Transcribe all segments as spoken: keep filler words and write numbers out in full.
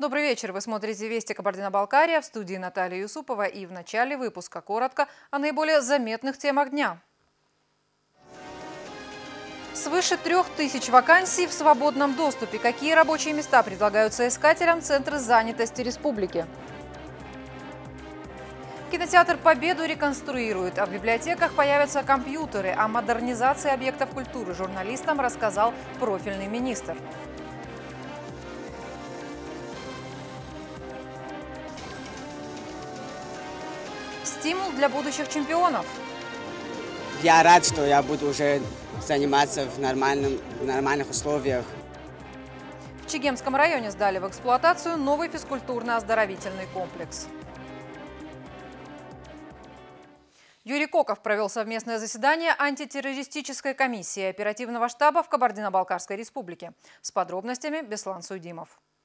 Добрый вечер. Вы смотрите «Вести Кабардино-Балкария», в студии Наталья Юсупова, и в начале выпуска коротко о наиболее заметных темах дня. Свыше трех тысяч вакансий в свободном доступе. Какие рабочие места предлагаются искателям Центра занятости республики? Кинотеатр «Победу» реконструируют, а в библиотеках появятся компьютеры. О модернизации объектов культуры журналистам рассказал профильный министр. Стимул для будущих чемпионов. Я рад, что я буду уже заниматься в, нормальном, в нормальных условиях. В Чегемском районе сдали в эксплуатацию новый физкультурно-оздоровительный комплекс. Юрий Коков провел совместное заседание антитеррористической комиссии оперативного штаба в Кабардино-Балкарской республике. С подробностями Беслан Суйдимов.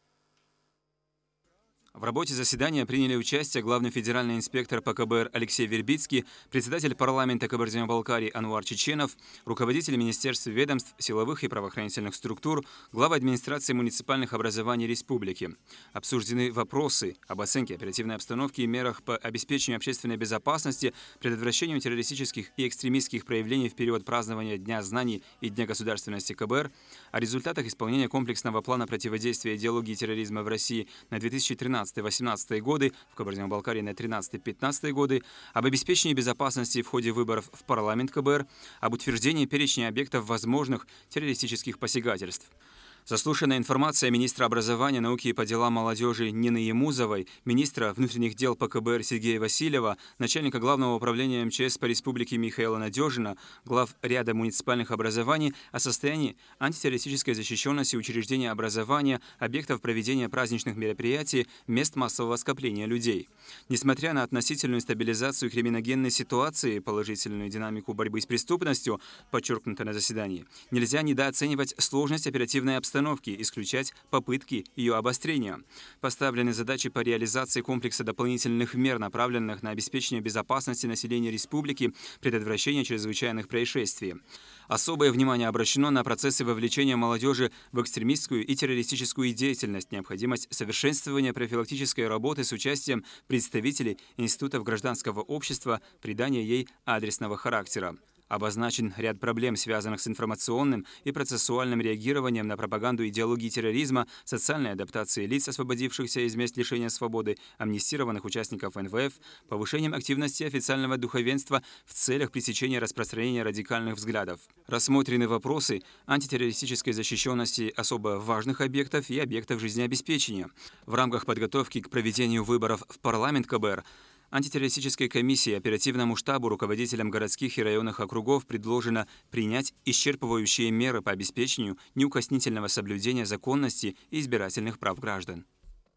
В работе заседания приняли участие главный федеральный инспектор по ка бэ эр Алексей Вербицкий, председатель парламента Кабардино-Балкарии Ануар Чеченов, руководители министерств, ведомств, силовых и правоохранительных структур, глава администрации муниципальных образований республики. Обсуждены вопросы об оценке оперативной обстановки и мерах по обеспечению общественной безопасности, предотвращению террористических и экстремистских проявлений в период празднования Дня знаний и Дня государственности ка бэ эр, о результатах исполнения комплексного плана противодействия идеологии терроризма в России на две тысячи тринадцатый — две тысячи восемнадцатый годы, в Кабардино-Балкарии на две тысячи тринадцатый — две тысячи пятнадцатый годы, об обеспечении безопасности в ходе выборов в парламент ка бэ эр, об утверждении перечня объектов возможных террористических посягательств. Заслушанная информация министра образования, науки и по делам молодежи Нины Емузовой, министра внутренних дел по ка бэ эр Сергея Васильева, начальника главного управления эм че эс по республике Михаила Надежина, глав ряда муниципальных образований о состоянии антитеррористической защищенности учреждений образования, объектов проведения праздничных мероприятий, мест массового скопления людей. Несмотря на относительную стабилизацию криминогенной ситуации и положительную динамику борьбы с преступностью, подчеркнуто на заседании, нельзя недооценивать сложность оперативной обстановки, исключать попытки ее обострения. Поставлены задачи по реализации комплекса дополнительных мер, направленных на обеспечение безопасности населения республики, предотвращение чрезвычайных происшествий. Особое внимание обращено на процессы вовлечения молодежи в экстремистскую и террористическую деятельность, необходимость совершенствования профилактической работы с участием представителей институтов гражданского общества, придания ей адресного характера. Обозначен ряд проблем, связанных с информационным и процессуальным реагированием на пропаганду идеологии терроризма, социальной адаптацией лиц, освободившихся из мест лишения свободы, амнистированных участников эн вэ эф, повышением активности официального духовенства в целях пресечения распространения радикальных взглядов. Рассмотрены вопросы антитеррористической защищенности особо важных объектов и объектов жизнеобеспечения. В рамках подготовки к проведению выборов в парламент ка бэ эр антитеррористической комиссии оперативному штабу руководителям городских и районных округов предложено принять исчерпывающие меры по обеспечению неукоснительного соблюдения законности и избирательных прав граждан.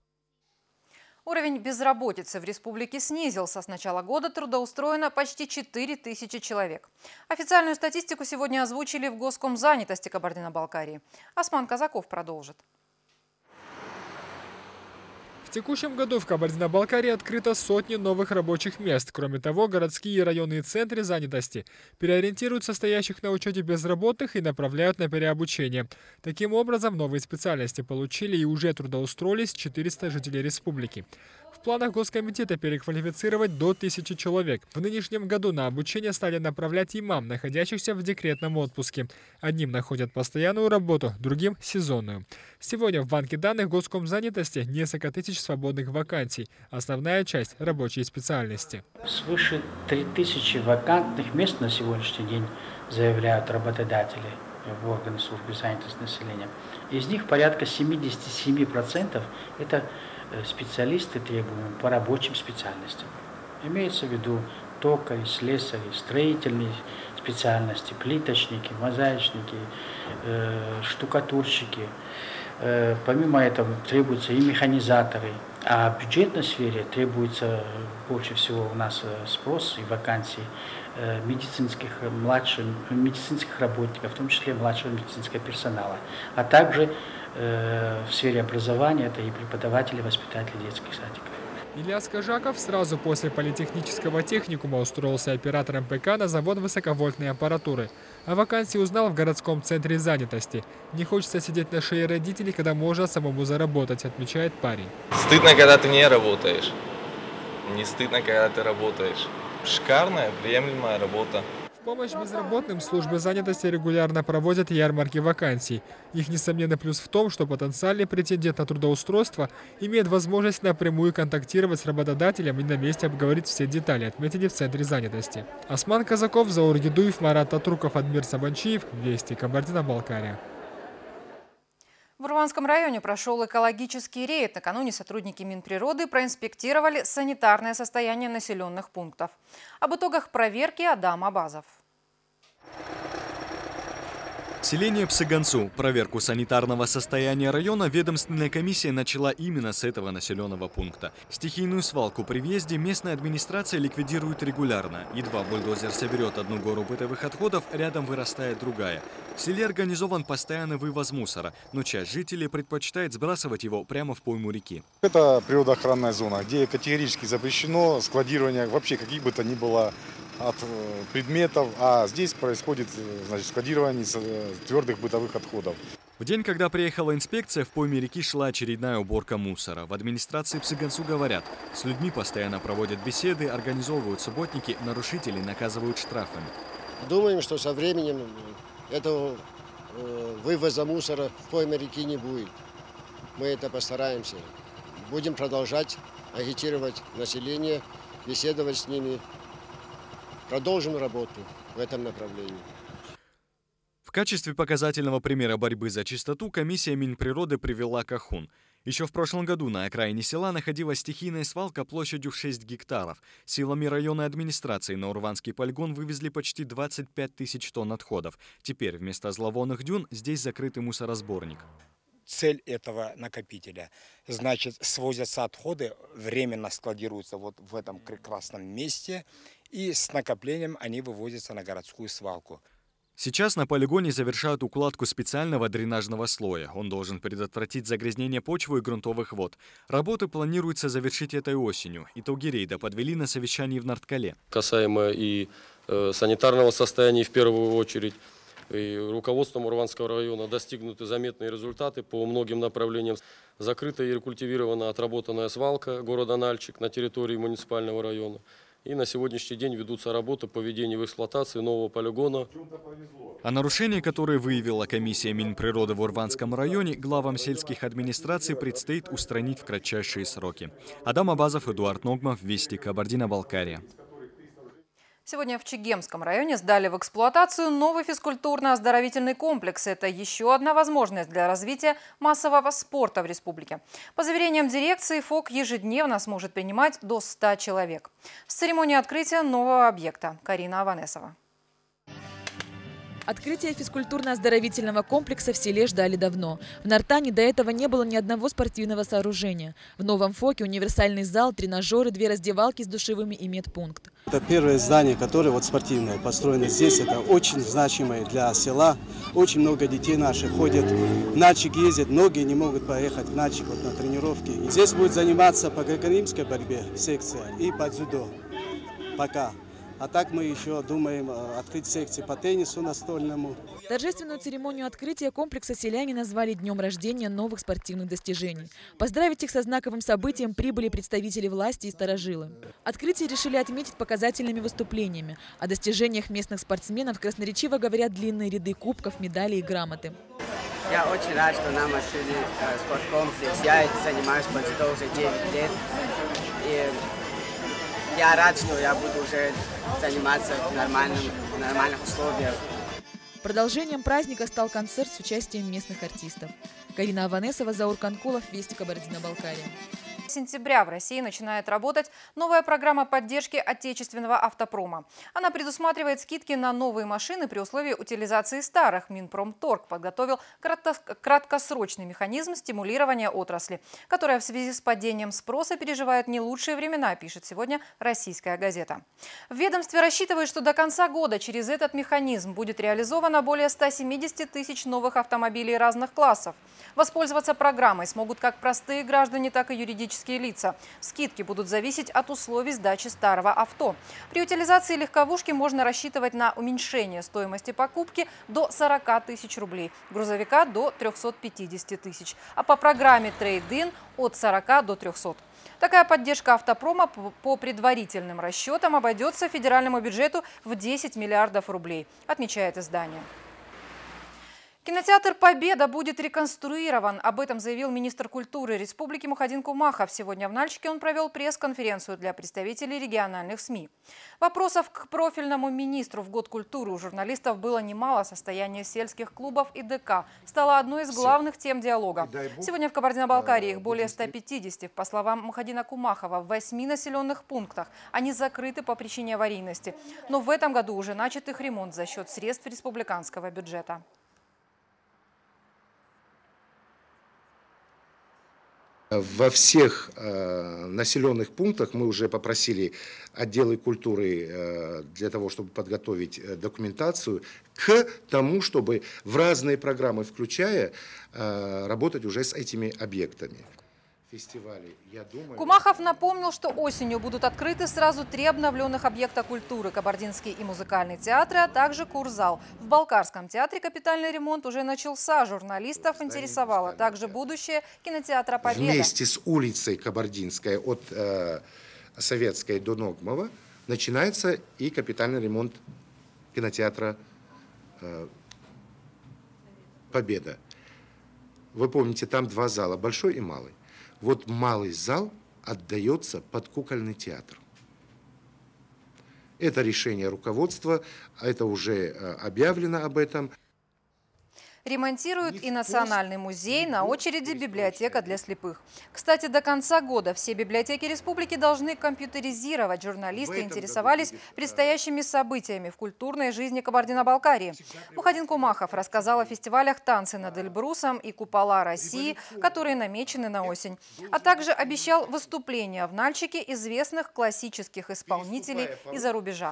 Уровень безработицы в республике снизился. С начала года трудоустроено почти четыре тысячи человек. Официальную статистику сегодня озвучили в Госкомзанятости Кабардино-Балкарии. Осман Казаков продолжит. В текущем году в Кабардино-Балкарии открыто сотни новых рабочих мест. Кроме того, городские и районные центры занятости переориентируют состоящих на учете безработных и направляют на переобучение. Таким образом, новые специальности получили и уже трудоустроились четыреста жителей республики. В планах Госкомитета переквалифицировать до тысячи человек. В нынешнем году на обучение стали направлять имам, находящихся в декретном отпуске. Одним находят постоянную работу, другим – сезонную. Сегодня в банке данных Госкомзанятости несколько тысяч свободных вакансий. Основная часть – рабочие специальности. Свыше три тысячи вакантных мест на сегодняшний день заявляют работодатели в органы службы занятости населения. Из них порядка семидесяти семи процентов – это специалисты требуемые по рабочим специальностям. Имеется в виду токари, слесари, строительные специальности, плиточники, мозаичники, э, штукатурщики. Э, помимо этого требуются и механизаторы. А в бюджетной сфере требуется больше всего у нас спрос и вакансий э, медицинских, младших, медицинских работников, в том числе младшего медицинского персонала, а также в сфере образования это и преподаватели, воспитатели детских садиков. Илья Скажаков сразу после политехнического техникума устроился оператором ПК на завод высоковольтной аппаратуры. О вакансии узнал в городском центре занятости. Не хочется сидеть на шее родителей, когда можно самому заработать, отмечает парень. Стыдно, когда ты не работаешь. Не стыдно, когда ты работаешь. Шикарная, приемлемая работа. В помощь безработным службы занятости регулярно проводят ярмарки вакансий. Их несомненный плюс в том, что потенциальный претендент на трудоустройство имеет возможность напрямую контактировать с работодателем и на месте обговорить все детали, отметили в центре занятости. Осман Казаков, Заур Гедуев, Марат Татруков, Адмир Сабанчиев. Вести, Кабардино-Балкария. В Урванском районе прошел экологический рейд. Накануне сотрудники Минприроды проинспектировали санитарное состояние населенных пунктов. Об итогах проверки Адам Абазов. Селение Псыганцу. Проверку санитарного состояния района ведомственная комиссия начала именно с этого населенного пункта. Стихийную свалку при въезде местная администрация ликвидирует регулярно. Едва бульдозер соберет одну гору бытовых отходов, рядом вырастает другая. В селе организован постоянный вывоз мусора, но часть жителей предпочитает сбрасывать его прямо в пойму реки. Это природоохранная зона, где категорически запрещено складирование вообще каких бы то ни было от предметов, а здесь происходит, значит, складирование твердых бытовых отходов. В день, когда приехала инспекция, в пойме реки шла очередная уборка мусора. В администрации Псыганцу говорят, с людьми постоянно проводят беседы, организовывают субботники, нарушителей наказывают штрафами. Думаем, что со временем этого вывоза мусора в пойме реки не будет. Мы это постараемся. Будем продолжать агитировать население, беседовать с ними. Продолжим работу в этом направлении. В качестве показательного примера борьбы за чистоту комиссия Минприроды привела Кахун. Еще в прошлом году на окраине села находилась стихийная свалка площадью в шесть гектаров. Силами районной администрации на Урванский полигон вывезли почти двадцать пять тысяч тонн отходов. Теперь вместо зловонных дюн здесь закрытый мусоросборник. Цель этого накопителя, значит, свозятся отходы, временно складируются вот в этом прекрасном месте, и с накоплением они вывозятся на городскую свалку. Сейчас на полигоне завершают укладку специального дренажного слоя. Он должен предотвратить загрязнение почвы и грунтовых вод. Работы планируется завершить этой осенью. Итоги рейда подвели на совещании в Нарткале. Касаемо и э, санитарного состояния в первую очередь, и руководством Урванского района достигнуты заметные результаты по многим направлениям. Закрыта и рекультивирована отработанная свалка города Нальчик на территории муниципального района. И на сегодняшний день ведутся работы по введению в эксплуатацию нового полигона. А нарушения, которые выявила комиссия Минприроды в Урванском районе, главам сельских администраций предстоит устранить в кратчайшие сроки. Адам Абазов, Эдуард Ногмов, Вести, Кабардино-Балкария. Сегодня в Чегемском районе сдали в эксплуатацию новый физкультурно-оздоровительный комплекс. Это еще одна возможность для развития массового спорта в республике. По заверениям дирекции, ФОК ежедневно сможет принимать до ста человек. С церемонии открытия нового объекта Карина Аванесова. Открытие физкультурно-оздоровительного комплекса в селе ждали давно. В Нартане до этого не было ни одного спортивного сооружения. В новом ФОКе универсальный зал, тренажеры, две раздевалки с душевыми и медпункт. Это первое здание, которое вот спортивное, построено здесь. Это очень значимое для села. Очень много детей наших ходят. В Нальчик ездят, многие не могут поехать в Нальчик вот на тренировки. И здесь будет заниматься по греко-римской борьбе секция и по дзюдо. Пока. А так мы еще думаем открыть секции по теннису настольному. Торжественную церемонию открытия комплекса селяне назвали днем рождения новых спортивных достижений. Поздравить их со знаковым событием прибыли представители власти и старожилы. Открытие решили отметить показательными выступлениями. О достижениях местных спортсменов красноречиво говорят длинные ряды кубков, медалей и грамоты. Я очень рад, что нам открыли спорткомплекс. Я занимаюсь дзюдо уже девять лет. И я рад, что я буду уже заниматься в, нормальном, в нормальных условиях. Продолжением праздника стал концерт с участием местных артистов. Карина Аванесова, Заур Канкулов, Вести, Кабардино-Балкария. С сентября в России начинает работать новая программа поддержки отечественного автопрома. Она предусматривает скидки на новые машины при условии утилизации старых. Минпромторг подготовил краткосрочный механизм стимулирования отрасли, которая в связи с падением спроса переживает не лучшие времена, пишет сегодня «Российская газета». В ведомстве рассчитывают, что до конца года через этот механизм будет реализовано более ста семидесяти тысяч новых автомобилей разных классов. Воспользоваться программой смогут как простые граждане, так и юридические юридические лица. Скидки будут зависеть от условий сдачи старого авто. При утилизации легковушки можно рассчитывать на уменьшение стоимости покупки до сорока тысяч рублей, грузовика до трёхсот пятидесяти тысяч, а по программе трейд-ин от сорока до трёхсот. Такая поддержка автопрома по предварительным расчетам обойдется федеральному бюджету в десять миллиардов рублей, отмечает издание. Кинотеатр «Победа» будет реконструирован. Об этом заявил министр культуры республики Мухаддин Кумахов. Сегодня в Нальчике он провел пресс-конференцию для представителей региональных СМИ. Вопросов к профильному министру в год культуры у журналистов было немало. Состояние сельских клубов и ДК стало одной из главных тем диалога. Сегодня в Кабардино-Балкарии их более ста пятидесяти. По словам Мухаддина Кумахова, в восьми населенных пунктах они закрыты по причине аварийности. Но в этом году уже начат их ремонт за счет средств республиканского бюджета. Во всех э, населенных пунктах мы уже попросили отделы культуры э, для того, чтобы подготовить э, документацию к тому, чтобы в разные программы, включая, э, работать уже с этими объектами. Фестивали, я думаю... Кумахов напомнил, что осенью будут открыты сразу три обновленных объекта культуры – Кабардинский и музыкальный театры, а также курзал. В Балкарском театре капитальный ремонт уже начался. Журналистов интересовало также будущее кинотеатра «Победа». Вместе с улицей Кабардинская от э, Советской до Ногмова начинается и капитальный ремонт кинотеатра э, «Победа». Вы помните, там два зала – большой и малый. Вот малый зал отдается под кукольный театр. Это решение руководства, это уже объявлено об этом. Ремонтируют и Национальный музей, на очереди библиотека для слепых. Кстати, до конца года все библиотеки республики должны компьютеризировать. Журналисты интересовались предстоящими событиями в культурной жизни Кабардино-Балкарии. Мухаддин Кумахов рассказал о фестивалях «Танцы над Эльбрусом» и «Купола России», которые намечены на осень. А также обещал выступления в Нальчике известных классических исполнителей из-за рубежа.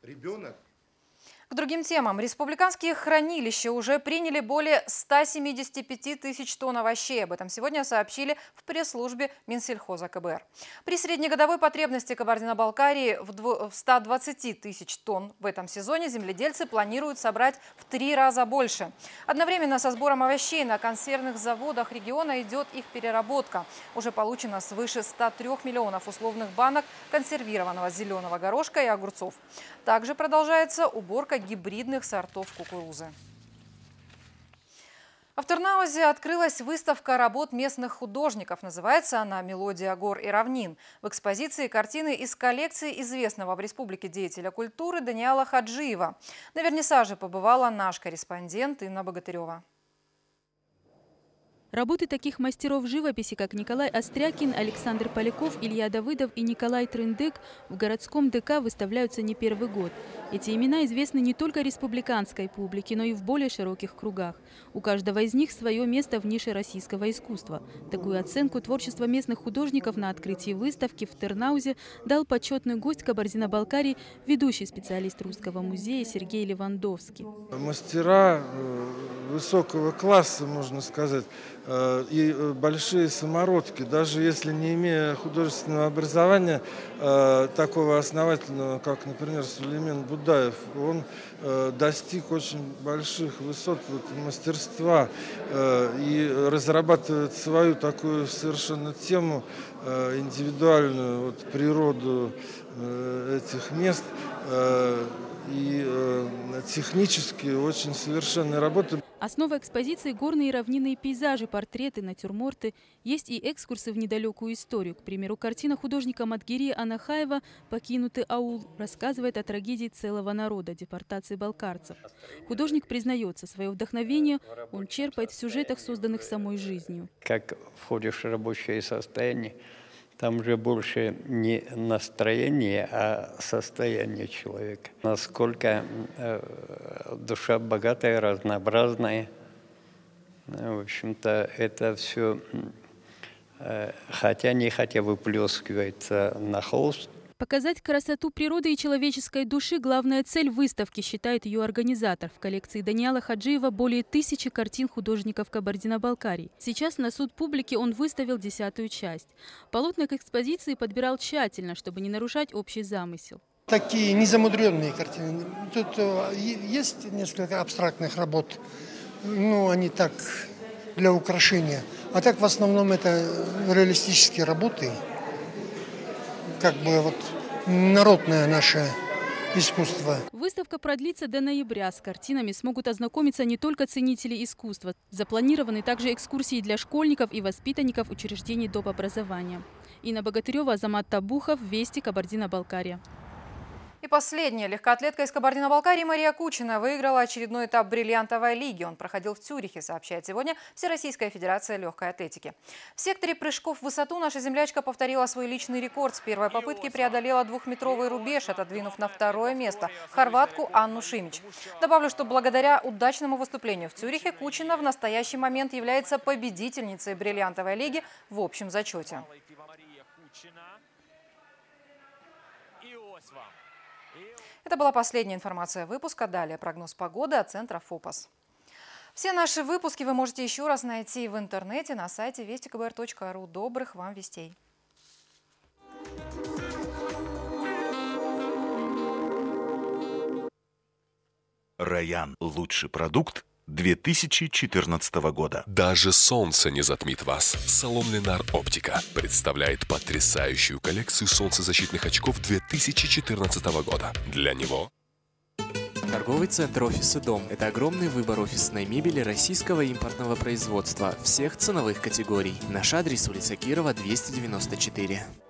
К другим темам. Республиканские хранилища уже приняли более ста семидесяти пяти тысяч тонн овощей. Об этом сегодня сообщили в пресс-службе Минсельхоза КБР. При среднегодовой потребности Кабардино-Балкарии в ста двадцати тысяч тонн в этом сезоне земледельцы планируют собрать в три раза больше. Одновременно со сбором овощей на консервных заводах региона идет их переработка. Уже получено свыше ста трёх миллионов условных банок консервированного зеленого горошка и огурцов. Также продолжается уборка гибридных сортов кукурузы. А в Тырнаузе открылась выставка работ местных художников. Называется она «Мелодия гор и равнин». В экспозиции картины из коллекции известного в республике деятеля культуры Даниала Хаджиева. На вернисаже побывала наш корреспондент Инна Богатырева. Работы таких мастеров живописи, как Николай Острякин, Александр Поляков, Илья Давыдов и Николай Трындык, в городском ДК выставляются не первый год. Эти имена известны не только республиканской публике, но и в более широких кругах. У каждого из них свое место в нише российского искусства. Такую оценку творчества местных художников на открытии выставки в Тырнаузе дал почетный гость Кабардино-Балкарии, ведущий специалист Русского музея Сергей Левандовский. Мастера высокого класса, можно сказать, и большие самородки. Даже если не имея художественного образования такого основательного, как, например, Сулеймен Будаев, он достиг очень больших высот вот, мастерства и разрабатывает свою такую совершенно тему, индивидуальную вот, природу этих мест и технически очень совершенные работы. Основа экспозиции – горные равнинные пейзажи, портреты, натюрморты. Есть и экскурсы в недалекую историю. К примеру, картина художника Мадгири Анахаева «Покинутый аул» рассказывает о трагедии целого народа – депортации балкарцев. Художник признается, свое вдохновение он черпает в сюжетах, созданных самой жизнью. Как входишь в рабочее состояние, там уже больше не настроение, а состояние человека. Насколько э, душа богатая, разнообразная. В общем-то, это все, э, хотя не хотя, выплескивается на холст. Показать красоту природы и человеческой души – главная цель выставки, считает ее организатор. В коллекции Даниила Хаджиева более тысячи картин художников Кабардино-Балкарии. Сейчас на суд публики он выставил десятую часть. Полотна к экспозиции подбирал тщательно, чтобы не нарушать общий замысел. Такие незамудренные картины. Тут есть несколько абстрактных работ, ну они так для украшения. А так в основном это реалистические работы. Как бы вот народное наше искусство. Выставка продлится до ноября. С картинами смогут ознакомиться не только ценители искусства. Запланированы также экскурсии для школьников и воспитанников учреждений доп. Образования. Инна Богатырева, Азамат Табухов, Вести, Кабардино-Балкария. И последняя. Легкоатлетка из Кабардино-Балкарии Мария Кучина выиграла очередной этап бриллиантовой лиги. Он проходил в Цюрихе, сообщает сегодня Всероссийская федерация легкой атлетики. В секторе прыжков в высоту наша землячка повторила свой личный рекорд. С первой попытки преодолела двухметровый рубеж, отодвинув на второе место хорватку Анну Шимич. Добавлю, что благодаря удачному выступлению в Цюрихе Кучина в настоящий момент является победительницей бриллиантовой лиги в общем зачете. Это была последняя информация выпуска. Далее прогноз погоды от центра ФОПОС. Все наши выпуски вы можете еще раз найти в интернете на сайте вести ка бэ эр точка ру. Добрых вам вестей! Раян – лучший продукт две тысячи четырнадцатого года. Даже солнце не затмит вас. Салон Ленар Оптика представляет потрясающую коллекцию солнцезащитных очков две тысячи четырнадцатого года. Для него торговый центр «Офис и дом» – это огромный выбор офисной мебели российского импортного производства всех ценовых категорий. Наш адрес – улица Кирова, двести девяносто четыре.